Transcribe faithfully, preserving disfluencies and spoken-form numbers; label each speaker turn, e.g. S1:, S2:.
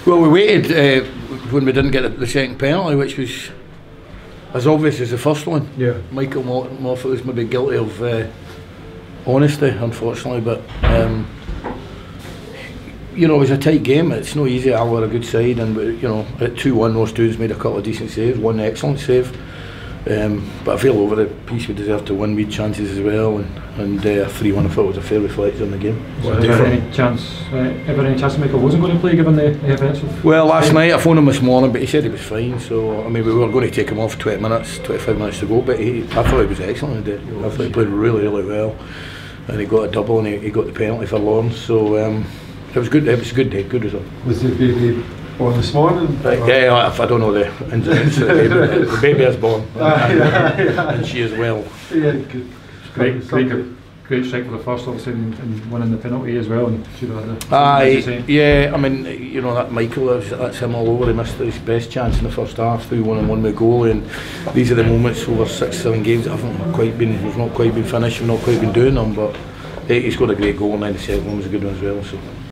S1: Well, we waited uh, when we didn't get the second penalty, which was as obvious as the first one.
S2: Yeah.
S1: Michael Moffat was maybe guilty of uh, honesty, unfortunately, but um, you know, it was a tight game. It's no easy. Alloa are a good side, and we, you know, at two one, those students made a couple of decent saves, one excellent save. Um, but I feel over the piece we deserved to win. We had chances as well, and and uh, three one I thought was a fair reflection on the game.
S3: Was there any chance, uh, ever any chance Michael wasn't going to play given the, the events?
S1: Well, last night I phoned him this morning, but he said he was fine. So I mean, we were going to take him off twenty minutes, twenty-five minutes to go. But he, I thought he was excellent. He did. I thought he played really, really well, and he got a double and he, he got the penalty for Lawrence. So um, it was good. It was a good day, good result.
S2: Was the baby born this morning?
S1: Uh, yeah, I, I don't know the ins and outs of the baby. But the baby is born,
S2: Ah, yeah, yeah.
S1: and she is well.
S2: Yeah, good.
S3: Great, great, great strike for the first, obviously, and, and winning the penalty as well. And should have had the.
S1: Aye, yeah. I mean, you know that Michael, that's him all over. He missed his best chance in the first half through one and one with goal, and these are the moments over six, seven games that haven't quite been. We've not quite been finished. We've not quite been doing them, but he's got a great goal, and then the second one was a good one as well. So.